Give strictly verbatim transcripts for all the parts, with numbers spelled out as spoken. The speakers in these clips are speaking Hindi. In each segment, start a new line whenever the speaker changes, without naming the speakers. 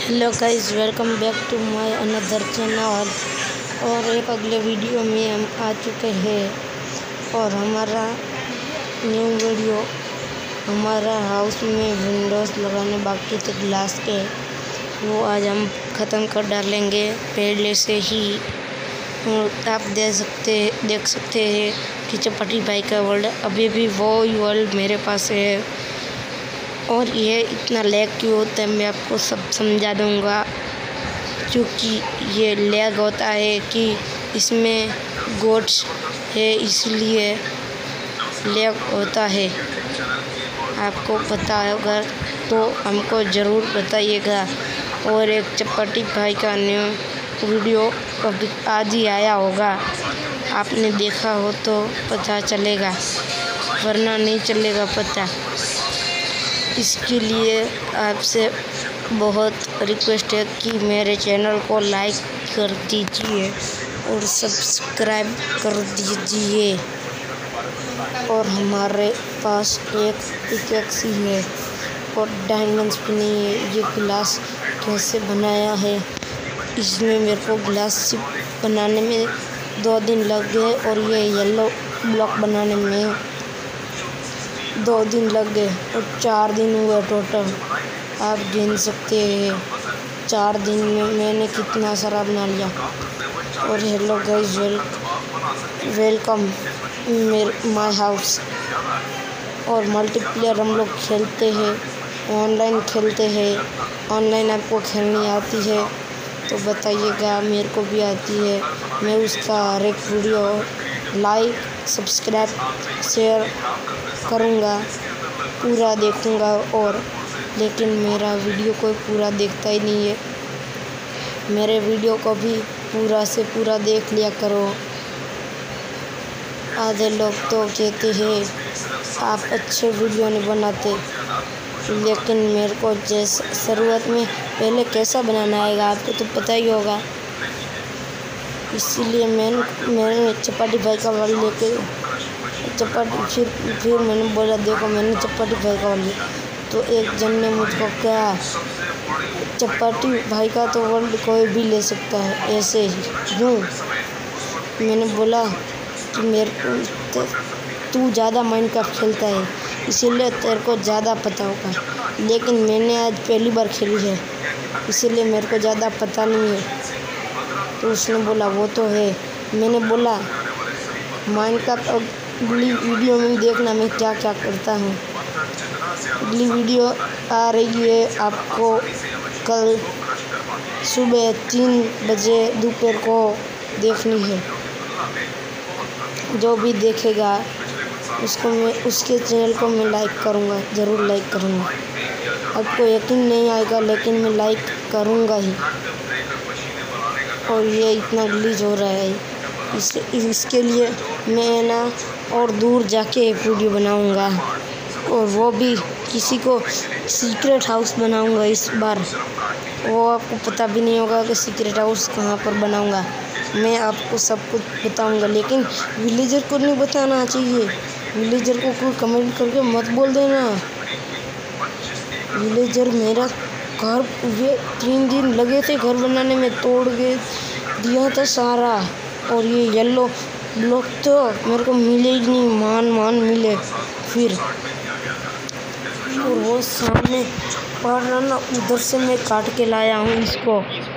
Hello guys, welcome back to my another channel. और एक अगले वीडियो में हम आ चुके हैं और हमारा न्यू वीडियो हमारा हाउस में विंडोज़ लगाने बाकी थे ग्लास के, वो आज हम ख़त्म कर डालेंगे पहले से ही। आप देख सकते देख सकते हैं कि चपाटी भाई का वर्ल्ड अभी भी वो वर्ल्ड मेरे पास है। और ये इतना लैग क्यों होता है मैं आपको सब समझा दूंगा। क्योंकि ये लैग होता है कि इसमें गोट्स है, इसलिए लैग होता है। आपको पता होगा तो हमको ज़रूर बताइएगा। और एक चपाटी भाई का न्यू वीडियो अभी आज ही आया होगा, आपने देखा हो तो पता चलेगा, वरना नहीं चलेगा पता। इसके लिए आपसे बहुत रिक्वेस्ट है कि मेरे चैनल को लाइक कर दीजिए और सब्सक्राइब कर दीजिए। और हमारे पास एक पिकैक्स है और डायमंड्स भी नहीं है। ये ग्लास कैसे बनाया है, इसमें मेरे को ग्लास बनाने में दो दिन लग गए और ये येलो ब्लॉक बनाने में दो दिन लग गए और चार दिन हुए टोटल। आप गिन सकते हैं चार दिन में मैंने कितना सारा बना लिया। और हेलो गाइस, वेल वेलकम मेरे माय हाउस। और मल्टीप्लेयर हम लोग खेलते हैं, ऑनलाइन खेलते हैं। ऑनलाइन आपको खेलनी आती है तो बताइएगा, मेरे को भी आती है। मैं उसका हर एक वीडियो लाइक सब्सक्राइब शेयर करूँगा, पूरा देखूँगा। और लेकिन मेरा वीडियो कोई पूरा देखता ही नहीं है। मेरे वीडियो को भी पूरा से पूरा देख लिया करो। आधे लोग तो कहते हैं आप अच्छे वीडियो नहीं बनाते, लेकिन मेरे को जैसे शुरुआत में पहले कैसा बनाना आएगा आपको तो पता ही होगा। इसीलिए मैंने मैंने चपाटी भाई का वाली लेके चपाटी फिर फिर मैंने बोला देखो मैंने चपाटी भाई का वाली, तो एक जन ने मुझको कहा चपाटी भाई का तो वर्ल्ड कोई भी ले सकता है ऐसे ही यूँ। मैंने बोला कि मेरे को तू ज़्यादा माइनक्राफ्ट खेलता है इसीलिए तेरे को ज़्यादा पता होगा, लेकिन मैंने आज पहली बार खेली है इसीलिए मेरे को ज़्यादा पता नहीं है। तो उसने बोला वो तो है। मैंने बोला माइनक्राफ्ट अगली वीडियो में देखना मैं क्या क्या करता हूँ। अगली वीडियो आ रही है आपको कल सुबह तीन बजे दोपहर को देखनी है। जो भी देखेगा उसको मैं उसके चैनल को मैं लाइक करूँगा, ज़रूर लाइक करूँगा। आपको यकीन नहीं आएगा लेकिन मैं लाइक करूँगा ही। और ये इतना ग्लिच हो रहा है, इस इसके लिए मैं ना और दूर जाके एक वीडियो बनाऊँगा और वो भी किसी को सीक्रेट हाउस बनाऊँगा इस बार। वो आपको पता भी नहीं होगा कि सीक्रेट हाउस कहाँ पर बनाऊँगा। मैं आपको सब कुछ बताऊँगा, लेकिन विलेजर को नहीं बताना चाहिए। विलेजर को कोई कमेंट करके मत बोल देना। विलेजर मेरा घर ये तीन दिन लगे थे घर बनाने में, तोड़ के दिया था सारा। और ये येलो ब्लॉक तो मेरे को मिले ही नहीं, मान मान मिले फिर। और वो सामने पड़ रहा ना, उधर से मैं काट के लाया हूँ इसको।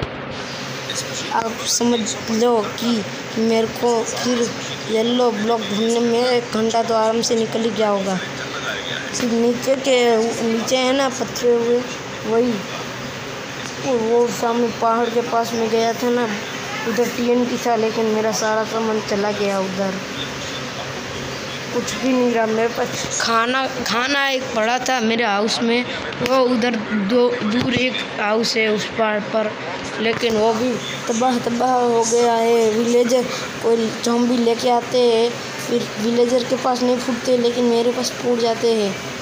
आप समझ लो कि मेरे को फिर येलो ब्लॉक ढूंढने में एक घंटा तो आराम से निकल ही गया होगा। फिर नीचे के नीचे है ना पत्थर हुए वही, और वो सामने पहाड़ के पास में गया था ना, उधर टीएनटी था, लेकिन मेरा सारा सामान चला गया उधर, कुछ भी नहीं रहा मेरे पास। खाना खाना एक पड़ा था मेरे हाउस में, वो उधर दो दूर एक हाउस है उस पहाड़ पर, लेकिन वो भी तबाह तबाह हो गया है। विलेजर कोई ज़ॉम्बी लेके आते हैं, फिर विलेजर के पास नहीं फूटते लेकिन मेरे पास फूट जाते हैं।